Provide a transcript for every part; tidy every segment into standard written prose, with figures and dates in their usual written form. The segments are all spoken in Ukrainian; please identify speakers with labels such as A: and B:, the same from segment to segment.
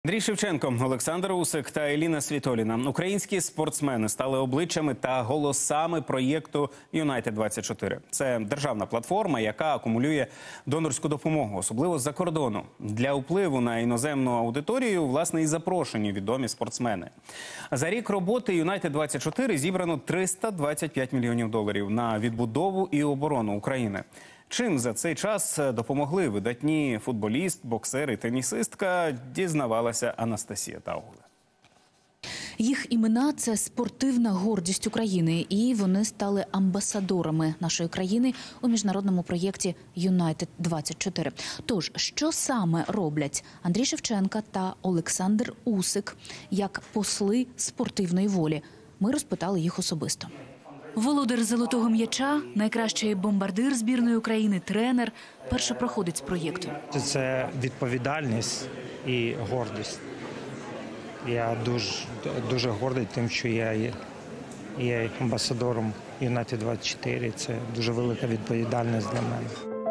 A: Андрій Шевченко, Олександр Усик та Еліна Світоліна. Українські спортсмени стали обличчями та голосами проєкту «Юнайтед-24». Це державна платформа, яка акумулює донорську допомогу, особливо з-за кордону. Для впливу на іноземну аудиторію, власне, і запрошені відомі спортсмени. За рік роботи «Юнайтед-24» зібрано $325 мільйонів на відбудову і оборону України. Чим за цей час допомогли видатні футболіст, боксер і тенісистка, дізнавалася Анастасія Таугула.
B: Їх імена – це спортивна гордість України, і вони стали амбасадорами нашої країни у міжнародному проєкті «Юнайтед-24». Тож, що саме роблять Андрій Шевченко та Олександр Усик як посли спортивної волі? Ми розпитали їх особисто. Володар золотого м'яча, найкращий бомбардир збірної України, тренер, першопроходець проєкту.
C: Це відповідальність і гордість. Я дуже гордий тим, що я є амбасадором «Юнайтед-24». Це дуже велика відповідальність для мене.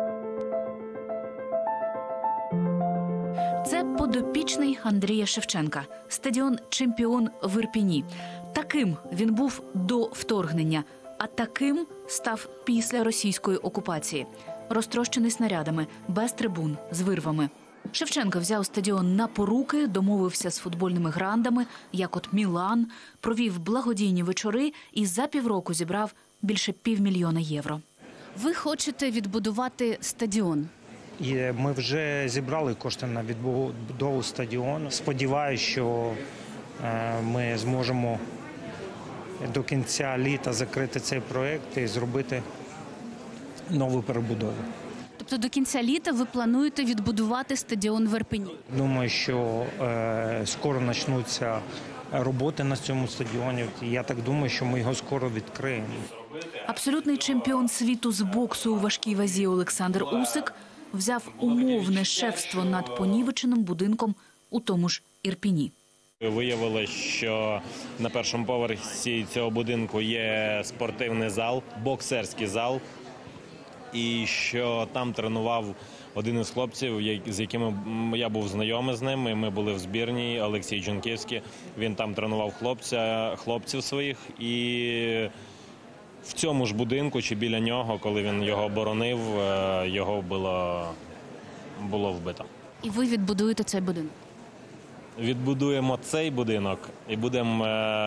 B: Це подопічний Андрія Шевченка. Стадіон «Чемпіон» в Ірпіні. Таким він був до вторгнення, а таким став після російської окупації. Розтрощений снарядами, без трибун, з вирвами. Шевченко взяв стадіон на поруки, домовився з футбольними грандами, як от «Мілан», провів благодійні вечори і за півроку зібрав більше $500 000 євро. Ви хочете відбудувати стадіон?
C: Ми вже зібрали кошти на відбудову стадіону. Сподіваюся, що ми зможемо до кінця літа закрити цей проєкт і зробити нову перебудову.
B: Тобто до кінця літа ви плануєте відбудувати стадіон в Ірпені?
C: Думаю, що скоро почнуться роботи на цьому стадіоні. Я так думаю, що ми його скоро відкриємо.
B: Абсолютний чемпіон світу з боксу у важкій вазі Олександр Усик взяв умовне шефство над понівеченим будинком у тому ж Ірпіні.
D: Виявилося, що на першому поверсі цього будинку є спортивний зал, боксерський зал, і що там тренував один із хлопців, з якими я був знайомий з ним, і ми були в збірній, Олексій Джунківський. Він там тренував хлопців своїх, і в цьому ж будинку, чи біля нього, коли він його оборонив, його було вбито.
B: І ви відбудуєте цей будинок?
D: Відбудуємо цей будинок і будемо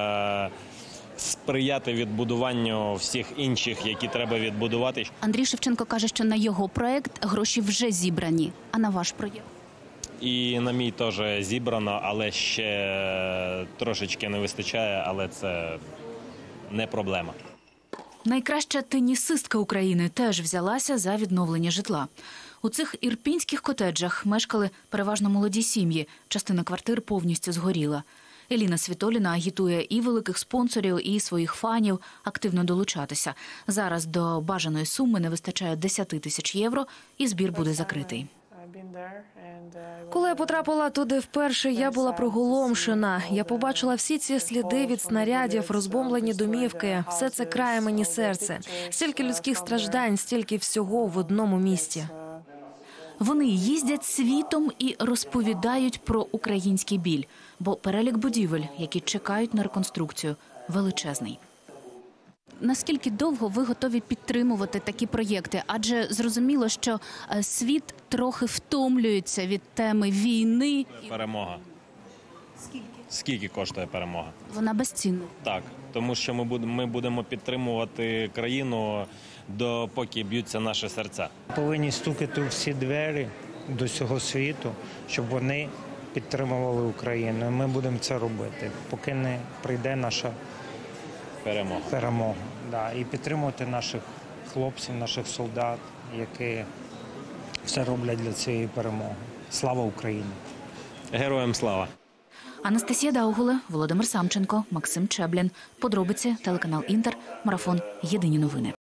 D: сприяти відбудуванню всіх інших, які треба відбудувати.
B: Андрій Шевченко каже, що на його проєкт гроші вже зібрані, а на ваш проєкт?
D: І на мій теж зібрано, але ще трошечки не вистачає, але це не проблема.
B: Найкраща тенісистка України теж взялася за відновлення житла. У цих ірпінських котеджах мешкали переважно молоді сім'ї. Частина квартир повністю згоріла. Еліна Світоліна агітує і великих спонсорів, і своїх фанів активно долучатися. Зараз до бажаної суми не вистачає 10 тисяч євро, і збір буде закритий.
E: Коли я потрапила туди вперше, я була приголомшена. Я побачила всі ці сліди від снарядів, розбомблені домівки. Все це крає мені серце. Стільки людських страждань, стільки всього в одному місті.
B: Вони їздять світом і розповідають про український біль, бо перелік будівель, які чекають на реконструкцію, величезний. Наскільки довго ви готові підтримувати такі проєкти? Адже зрозуміло, що світ трохи втомлюється від теми війни.
D: Перемога. Скільки коштує перемога?
B: Вона безцінна.
D: Так, тому що ми будемо підтримувати країну, допоки б'ються наші серця.
C: Повинні стукати у всі двері до цього світу, щоб вони підтримували Україну. Ми будемо це робити, поки не прийде наша перемога. Да. І підтримувати наших хлопців, наших солдат, які все роблять для цієї перемоги. Слава Україні!
D: Героям слава!
B: Анастасія Таугула, Володимир Самченко, Максим Чеблін. Подробиці, телеканал «Інтер», марафон «Єдині новини».